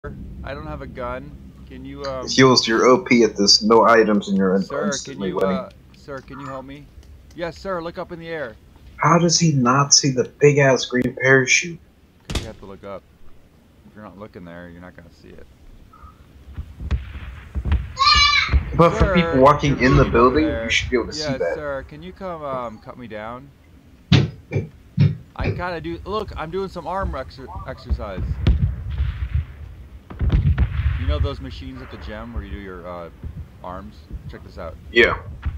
I don't have a gun. Can you Heals your OP at this. No items in your sir, can instantly you winning. sir, can you help me? Yes, sir, look up in the air. How does he not see the big ass green parachute? Because you have to look up. If you're not looking there, you're not gonna see it. But for people Sir, you're walking in the moving over building, you there. should be able to see Yes, that. sir. Can you come cut me down? I gotta do. Look, I'm doing some arm exercise. You know those machines at the gym where you do your arms? Check this out. Yeah.